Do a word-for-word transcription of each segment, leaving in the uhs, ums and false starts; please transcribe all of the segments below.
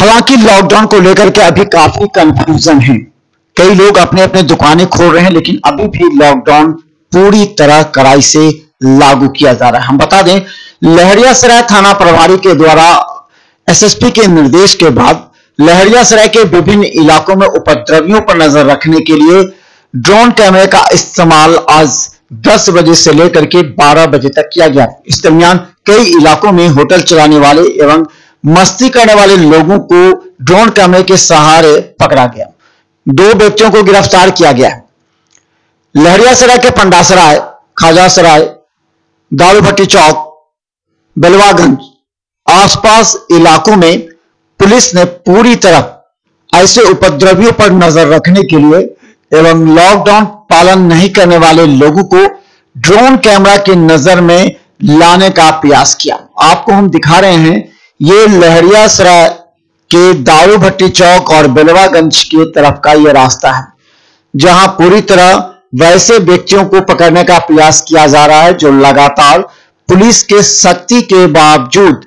हालांकि लॉकडाउन को लेकर के अभी काफी कंफ्यूजन है। कई लोग अपने अपने दुकानें खोल रहे हैं, लेकिन अभी भी लॉकडाउन पूरी तरह कड़ाई से लागू किया जा रहा है। हम बता दें, लहरियासराय थाना प्रभारी के द्वारा एसएसपी के निर्देश के बाद लहरियासराय के विभिन्न इलाकों में उपद्रवियों पर नजर रखने के लिए ड्रोन कैमरे का इस्तेमाल आज दस बजे से लेकर के बारह बजे तक किया गया। इस दरमियान कई इलाकों में होटल चलाने वाले एवं मस्ती करने वाले लोगों को ड्रोन कैमरे के सहारे पकड़ा गया। दो व्यक्तियों को गिरफ्तार किया गया। लहरियासराय के पंडासराय, खाजासराय, दारू भट्टी चौक, बेलवागंज आसपास इलाकों में पुलिस ने पूरी तरह ऐसे उपद्रवियों पर नजर रखने के लिए एवं लॉकडाउन पालन नहीं करने वाले लोगों को ड्रोन कैमरा की नजर में लाने का प्रयास किया। आपको हम दिखा रहे हैं, ये लहरियासराय के दारू भट्टी चौक और बेलवागंज की तरफ का ये रास्ता है, जहां पूरी तरह वैसे व्यक्तियों को पकड़ने का प्रयास किया जा रहा है जो लगातार पुलिस के सख्ती के बावजूद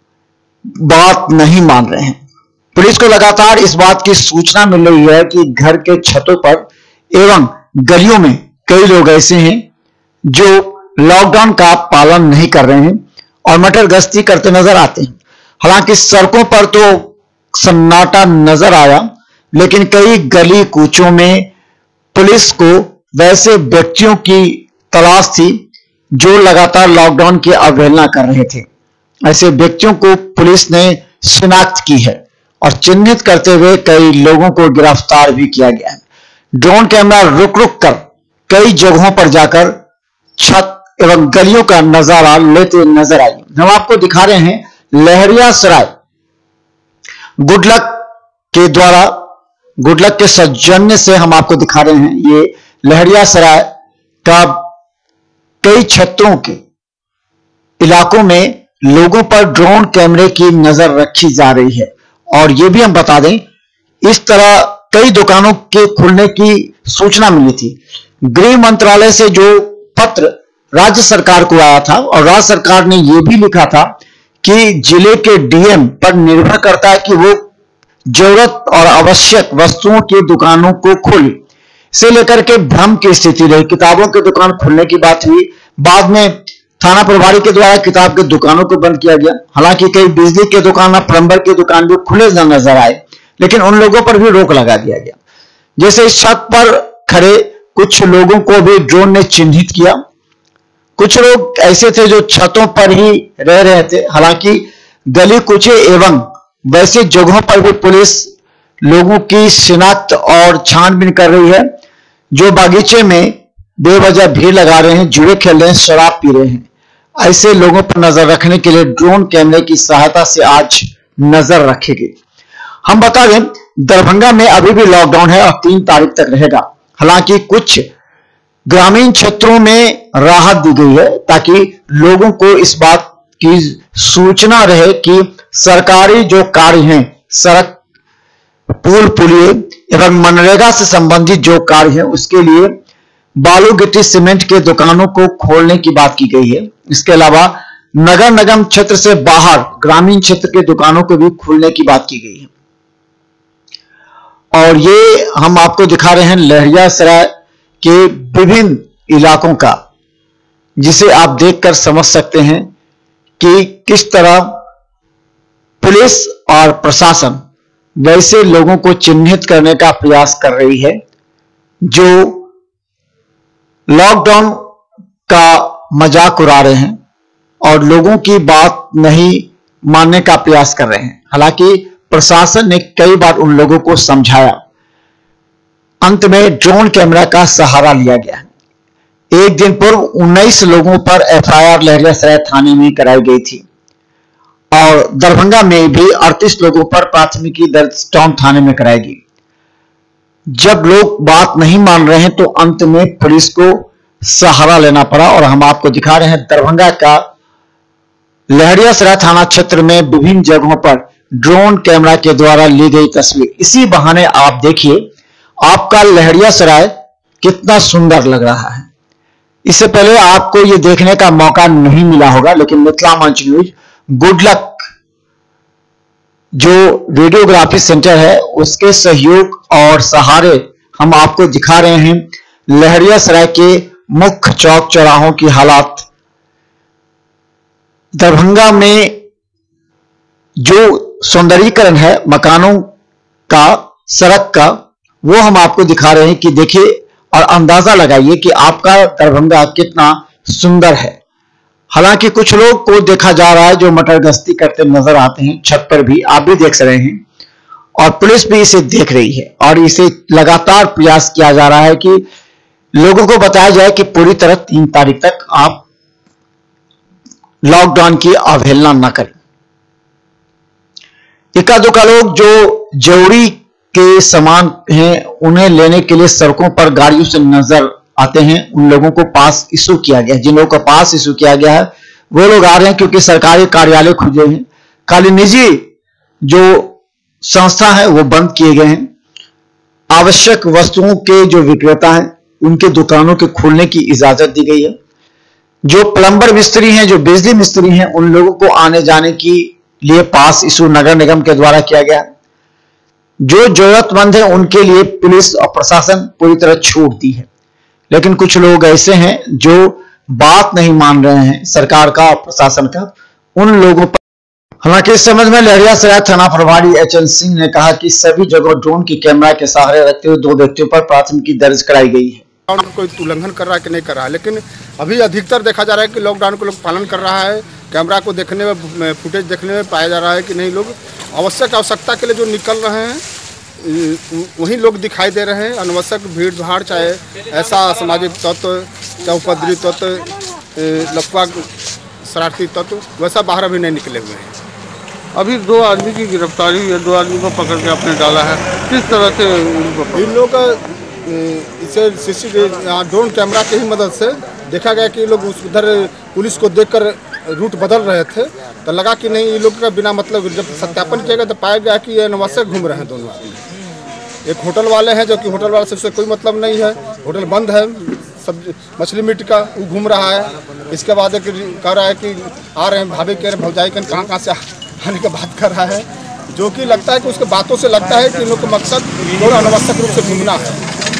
बात नहीं मान रहे हैं। पुलिस को लगातार इस बात की सूचना मिल रही है कि घर के छतों पर एवं गलियों में कई लोग ऐसे हैं जो लॉकडाउन का पालन नहीं कर रहे हैं और मटर गश्ती करते नजर आते हैं। हालांकि सड़कों पर तो सन्नाटा नजर आया, लेकिन कई गली कूचों में पुलिस को वैसे व्यक्तियों की तलाश थी जो लगातार लॉकडाउन की अवहेलना कर रहे थे। ऐसे व्यक्तियों को पुलिस ने शिनाख्त की है और चिन्हित करते हुए कई लोगों को गिरफ्तार भी किया गया है। ड्रोन कैमरा रुक रुक कर कई जगहों पर जाकर छत एवं गलियों का नजारा लेते नजर आए। हम आपको दिखा रहे हैं लहरियासराय गुडलक के द्वारा, गुडलक के सौजन्य से हम आपको दिखा रहे हैं। ये लहरियासराय का कई क्षेत्रों के इलाकों में लोगों पर ड्रोन कैमरे की नजर रखी जा रही है। और यह भी हम बता दें, इस तरह कई दुकानों के खुलने की सूचना मिली थी। गृह मंत्रालय से जो पत्र राज्य सरकार को आया था और राज्य सरकार ने यह भी लिखा था कि जिले के डीएम पर निर्भर करता है कि वो जरूरत और आवश्यक वस्तुओं की दुकानों को खोले। इसे लेकर के भ्रम की स्थिति रही। किताबों की दुकान खुलने की बात हुई, बाद में थाना प्रभारी के द्वारा किताब की दुकानों को बंद किया गया। हालांकि कई बिजली के दुकान, प्लम्बर की दुकान भी खुले नजर आए, लेकिन उन लोगों पर भी रोक लगा दिया गया। जैसे इस छत पर खड़े कुछ लोगों को भी ड्रोन ने चिन्हित किया। कुछ लोग ऐसे थे जो छतों पर ही रह रहे थे। हालांकि गली कुचे एवं वैसे जगहों पर भी पुलिस लोगों की शिनाख्त और छानबीन कर रही है। जो बागीचे में बेवजह भीड़ लगा रहे हैं, जुए खेल रहे हैं, शराब पी रहे हैं, ऐसे लोगों पर नजर रखने के लिए ड्रोन कैमरे की सहायता से आज नजर रखेगी। हम बता दें, दरभंगा में अभी भी लॉकडाउन है और तीन तारीख तक रहेगा। हालांकि कुछ ग्रामीण क्षेत्रों में राहत दी गई है ताकि लोगों को इस बात की सूचना रहे कि सरकारी जो कार्य हैं, सड़क, पुल पुलिये एवं मनरेगा से संबंधित जो कार्य है, उसके लिए बालू गिट्टी सीमेंट के दुकानों को खोलने की बात की गई है। इसके अलावा नगर निगम क्षेत्र से बाहर ग्रामीण क्षेत्र के दुकानों को भी खोलने की बात की गई है। और ये हम आपको दिखा रहे हैं लहरियासराय के विभिन्न इलाकों का, जिसे आप देखकर समझ सकते हैं कि किस तरह पुलिस और प्रशासन वैसे लोगों को चिन्हित करने का प्रयास कर रही है जो लॉकडाउन का मजाक उड़ा रहे हैं और लोगों की बात नहीं मानने का प्रयास कर रहे हैं। हालांकि प्रशासन ने कई बार उन लोगों को समझाया। अंत में ड्रोन कैमरा का सहारा लिया गया। एक दिन पूर्व उन्नीस लोगों पर एफआईआर लहरियासराय थाने में कराई गई थी और दरभंगा में भी अड़तीस लोगों पर प्राथमिकी दर्ज टाउन थाने में कराई गई। जब लोग बात नहीं मान रहे हैं तो अंत में पुलिस को सहारा लेना पड़ा। और हम आपको दिखा रहे हैं दरभंगा का लहरियासराय थाना क्षेत्र में विभिन्न जगहों पर ड्रोन कैमरा के द्वारा ली गई तस्वीर। इसी बहाने आप देखिए आपका लहरियासराय कितना सुंदर लग रहा है। इससे पहले आपको यह देखने का मौका नहीं मिला होगा, लेकिन मिथिला मंच न्यूज गुडलक जो वीडियोग्राफी सेंटर है उसके सहयोग और सहारे हम आपको दिखा रहे हैं लहरियासराय के मुख्य चौक चौराहों की हालात। दरभंगा में जो सौंदर्यीकरण है मकानों का, सड़क का, वो हम आपको दिखा रहे हैं कि देखिए और अंदाजा लगाइए कि आपका दरभंगा कितना सुंदर है। हालांकि कुछ लोग को देखा जा रहा है जो मटर गश्ती करते नजर आते हैं, छत पर भी आप भी देख रहे हैं और पुलिस भी इसे देख रही है और इसे लगातार प्रयास किया जा रहा है कि लोगों को बताया जाए कि पूरी तरह तीन तारीख तक आप लॉकडाउन की अवहेलना न करें। इक्का दुक्का लोग जो जरूरी के सामान हैं उन्हें लेने के लिए सड़कों पर गाड़ियों से नजर आते हैं, उन लोगों को पास इशू किया गया। जिन लोगों को पास इशू किया गया है वो लोग आ रहे हैं क्योंकि सरकारी कार्यालय खुले हैं, खाली निजी जो संस्था है वो बंद किए गए हैं। आवश्यक वस्तुओं के जो विक्रेता हैं उनके दुकानों के खोलने की इजाजत दी गई है। जो प्लम्बर मिस्त्री हैं, जो बिजली मिस्त्री हैं, उन लोगों को आने जाने की लिए पास इशू नगर निगम के द्वारा किया गया। जो जरूरतमंद है उनके लिए पुलिस और प्रशासन पूरी तरह छूट दी है, लेकिन कुछ लोग ऐसे हैं जो बात नहीं मान रहे हैं सरकार का और प्रशासन का, उन लोगों पर। हालांकि इस संबंध में लहरियासराय थाना प्रभारी एच एन सिंह ने कहा कि सभी जगह ड्रोन की कैमरा के सहारे रखते हुए दो व्यक्तियों पर प्राथमिकी दर्ज कराई गई है। कोई उल्लंघन कर रहा है कि नहीं कर रहा है, लेकिन अभी अधिकतर देखा जा रहा है कि लॉकडाउन को लोग पालन कर रहा है। कैमरा को देखने में, फुटेज देखने में पाया जा रहा है कि नहीं लोग आवश्यक आवश्यकता के लिए जो निकल रहे हैं वही लोग दिखाई दे रहे हैं। अनावश्यक भीड़ भाड़, चाहे ऐसा सामाजिक तत्व, चाहे उपद्रवी तत्व, लफवा शरारती तत्व, वैसा बाहर अभी नहीं निकले हुए हैं। अभी दो आदमी की गिरफ्तारी हुई है, दो आदमी को पकड़ के आपने डाला है, किस तरह से उनको? इन लोग इसे सीसीटीवी ड्रोन कैमरा की ही मदद से देखा गया कि लोग उस उधर पुलिस को देखकर रूट बदल रहे थे, तो लगा कि नहीं ये लोग का बिना मतलब जब सत्यापन किया गया तो पाया गया कि ये अनावश्यक घूम रहे हैं दोनों आदमी। एक होटल वाले हैं जो कि होटल वाले से उससे कोई मतलब नहीं है, होटल बंद है, सब मछली मीट का वो घूम रहा है। इसके बाद एक कह रहा है कि आ रहे हैं भाभी कह रहे भौजाई कहीं कहाँ कहाँ से आने की बात कर रहा है, जो कि लगता है कि उसके बातों से लगता है कि इन लोग का मकसद थोड़ा अनावश्यक रूप से घूमना है।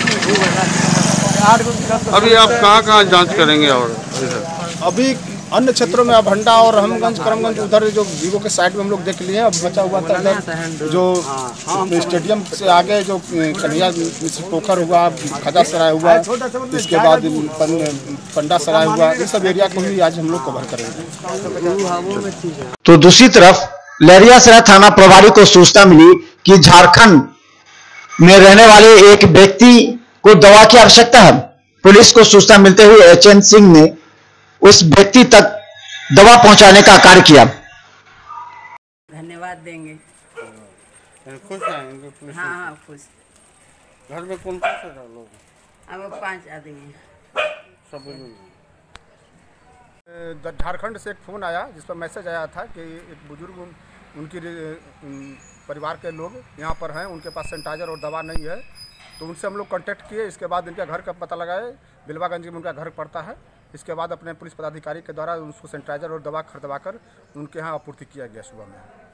अभी आप कहाँ कहाँ जांच करेंगे? और अभी अन्य क्षेत्रों में अभंडा और रहमगंज, करमगंज, उधर जो वीवो के साइड में हम लोग देख लिए हैं। अब बचा हुआ था इधर जो स्टेडियम से आगे जो कन्हैया पोखर हुआ, खजा सराय हुआ, इसके बाद पंडा सराय हुआ, ये सब एरिया को भी आज हम लोग कवर करेंगे। तो दूसरी तरफ लहरियासराय थाना प्रभारी को सूचना मिली कि झारखंड में रहने वाले एक व्यक्ति को दवा की आवश्यकता है। पुलिस को सूचना मिलते हुए एच एन सिंह ने उस व्यक्ति तक दवा पहुंचाने का कार्य किया। धन्यवाद देंगे। खुश हैं? हाँ हाँ खुश। घर में कौन कौन से लोग? अब पांच आदमी सब। झारखंड से एक फ़ोन आया जिस पर मैसेज आया था कि एक बुजुर्ग उनकी परिवार के लोग यहाँ पर हैं, उनके पास सैनिटाइजर और दवा नहीं है, तो उनसे हम लोग कांटेक्ट किए। इसके बाद इनके घर का पता लगाए, बिलवागंज में उनका घर पड़ता है। इसके बाद अपने पुलिस पदाधिकारी के द्वारा उसको सैनिटाइजर और दवा खरीदवा कर उनके यहाँ आपूर्ति किया गया सुबह में।